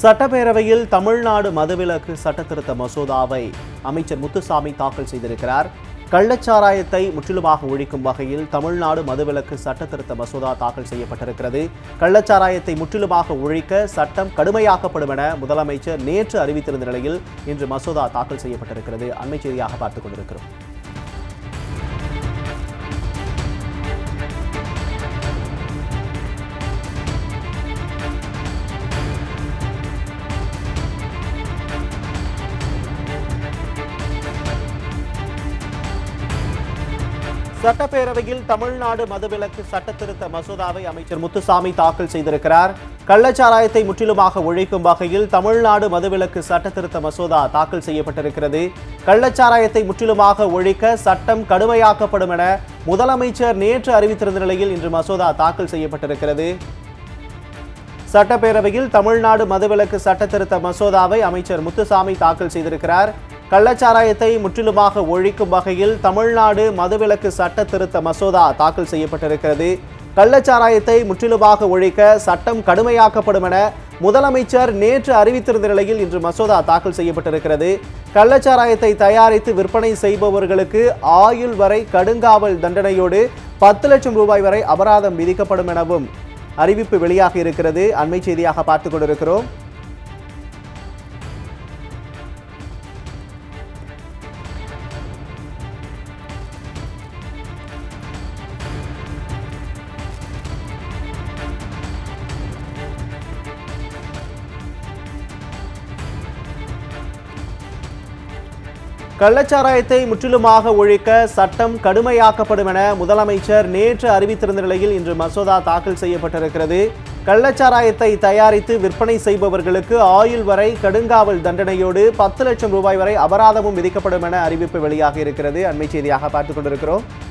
சட்டப்பேரவையில் தமிழ்நாடு மதுவிலக்கு சட்டத்திருத்த மசோதாவை அமைச்சர் முத்துசாமி தாக்கல் செய்திருக்கிறார். கள்ளச்சாராயத்தை முற்றிலுமாக ஒழிக்கும் வகையில் தமிழ்நாடு மதுவிலக்கு சட்டத்திருத்த மசோதா தாக்கல் செய்யப்பட்டிருக்கிறது. கள்ளச்சாராயத்தை முற்றிலுமாக ஒழிக்க சட்டம் கடுமையாக்கப்படும் என முதலமைச்சர் நேற்று அறிவித்திருந்த நிலையில் இன்று மசோதா தாக்கல் செய்யப்பட்டிருக்கிறது. அண்மை செய்தியாக பார்த்துக் கொண்டிருக்கிறோம். சட்டப்பேரவையில் தமிழ்நாடு மதுவிலக்கு சட்டத்திருத்த மசோதாவை அமைச்சர் முத்துசாமி தாக்கல் செய்திருக்கிறார். கள்ளச்சாராயத்தை முற்றிலுமாக ஒழிக்கும் வகையில் தமிழ்நாடு மதுவிலக்கு சட்டத்திருத்த மசோதா தாக்கல் செய்யப்பட்டிருக்கிறது. கள்ளச்சாராயத்தை முற்றிலுமாக ஒழிக்க சட்டம் கடுமையாக்கப்படும் என முதலமைச்சர் நேற்று அறிவித்திருந்த நிலையில் இன்று மசோதா தாக்கல் செய்யப்பட்டிருக்கிறது. சட்டப்பேரவையில் தமிழ்நாடு மதுவிலக்கு சட்டத்திருத்த மசோதாவை அமைச்சர் முத்துசாமி தாக்கல் செய்திருக்கிறார். கள்ளச்சாராயத்தை முற்றிலுமாக ஒழிக்கும் வகையில் தமிழ்நாடு மதுவிலக்கு சட்ட திருத்த மசோதா தாக்கல் செய்யப்பட்டிருக்கிறது. கள்ளச்சாராயத்தை முற்றிலுமாக ஒழிக்க சட்டம் கடுமையாக்கப்படும் என முதலமைச்சர் நேற்று அறிவித்திருந்த நிலையில் இன்று மசோதா தாக்கல் செய்யப்பட்டிருக்கிறது. கள்ளச்சாராயத்தை தயாரித்து விற்பனை செய்பவர்களுக்கு ஆயுள் வரை கடுங்காவல் தண்டனையோடு 10 லட்சம் ரூபாய் வரை அபராதம் விதிக்கப்படும் எனவும் அறிவிப்பு வெளியாகி இருக்கிறது. அண்மை செய்தியாக பார்த்துக் கொண்டிருக்கிறோம். கள்ளச்சாராயத்தை முற்றிலுமாக ஒழிக்க சட்டம் கடுமையாக்கப்படும் என முதலமைச்சர் நேற்று அறிவித்திருந்த நிலையில் இன்று மசோதா தாக்கல் செய்யப்பட்டிருக்கிறது. கள்ளச்சாராயத்தை தயாரித்து விற்பனை செய்பவர்களுக்கு ஆயுள் வரை கடுங்காவல் தண்டனையோடு 10 லட்சம் ரூபாய் வரை அபராதமும் விதிக்கப்படும் என அறிவிப்பு வெளியாகி இருக்கிறது. அண்மை செய்தியாக பார்த்துக் கொண்டிருக்கிறோம்.